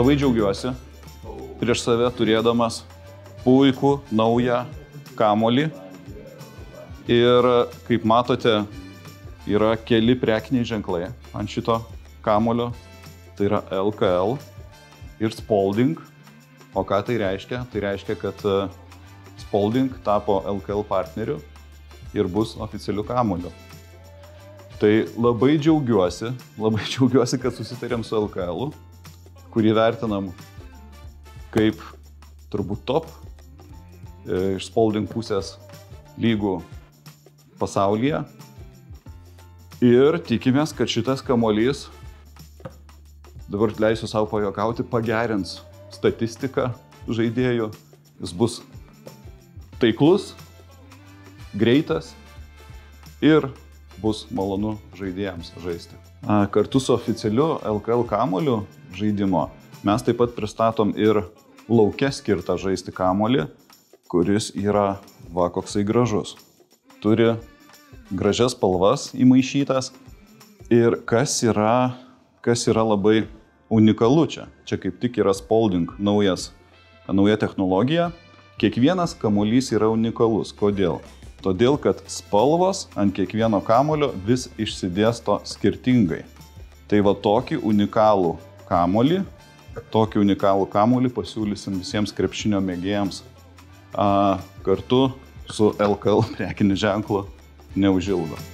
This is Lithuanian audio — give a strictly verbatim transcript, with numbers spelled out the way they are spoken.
Labai džiaugiuosi prieš save turėdamas puikų naują kamuolį. Ir kaip matote, yra keli prekiniai ženklai ant šito kamulio. Tai yra L K L ir Spalding. O ką tai reiškia? Tai reiškia, kad Spalding tapo L K L partneriu ir bus oficialiu kamuoliu. Tai labai džiaugiuosi, labai džiaugiuosi, kad susitarėm su L K L, kurį vertinam kaip turbūt top iš Spalding pusės lygų pasaulyje. Ir tikimės, kad šitas kamuolys, dabar leisiu savo pajuokauti, pagerins statistiką žaidėjų. Jis bus taiklus, greitas ir bus malonu žaidėjams žaisti. Kartu su oficialiu L K L kamuoliu žaidimo mes taip pat pristatom ir lauke skirtą žaisti kamuolį, kuris yra va koksai gražus. Turi gražias spalvas įmaišytas ir kas yra, kas yra labai unikalu čia. Čia kaip tik yra Spalding naujas, nauja technologija. Kiekvienas kamuolys yra unikalus. Kodėl? Todėl, kad spalvos ant kiekvieno kamuolio vis išsidėsto skirtingai. Tai va tokį unikalų kamuolį, tokį unikalų kamuolį pasiūlysim visiems krepšinio mėgėjams a, kartu su L K L prekiniu ženklu neužilgo.